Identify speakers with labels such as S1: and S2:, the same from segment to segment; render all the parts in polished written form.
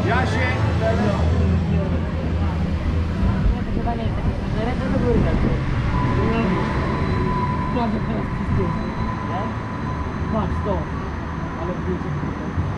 S1: Jasiek,
S2: chyba nie jest takie ręce do góry. Prawie teraz wszystkie. Nie? Patrz to. Ale wiecie.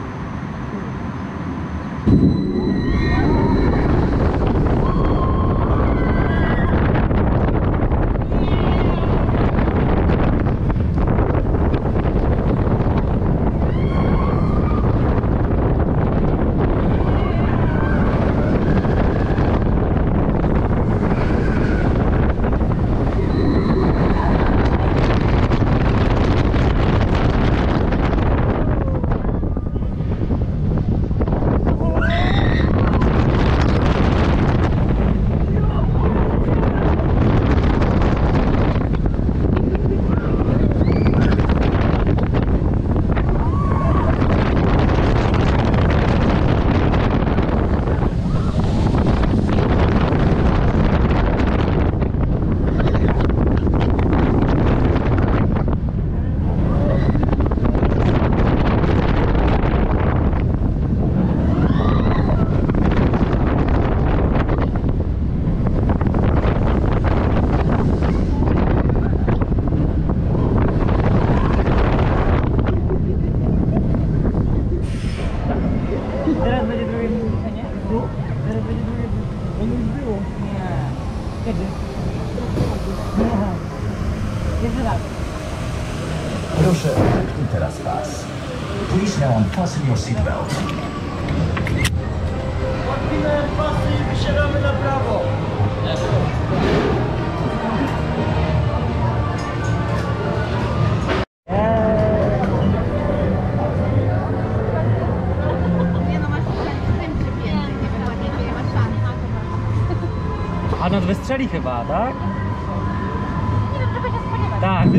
S3: Proszę, i teraz pas. Please now unfasten your seatbelt.
S1: Odpinałem pasy i wysiadamy na prawo.
S2: A no wystrzeli chyba, tak?
S4: Nie wiem, czego się spodziewać.
S2: Tak.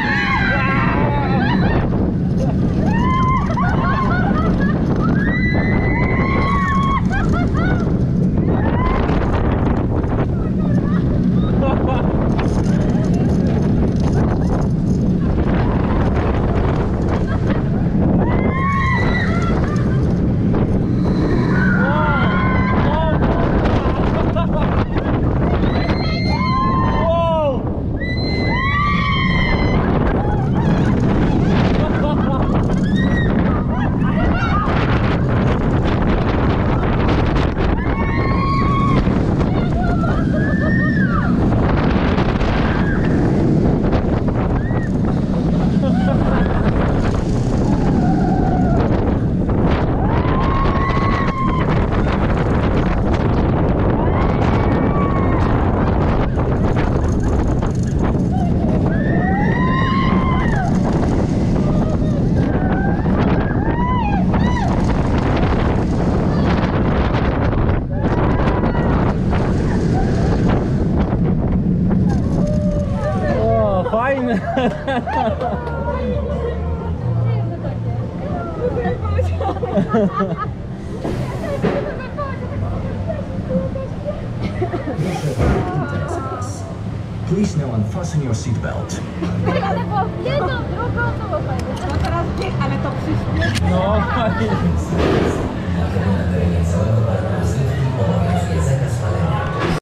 S2: Fajne!
S3: Please now unfasten your seatbelt.
S4: Ale było w jedną, drugą, to było fajne. No teraz bieg, ale to przyszło.
S2: No, fajnie.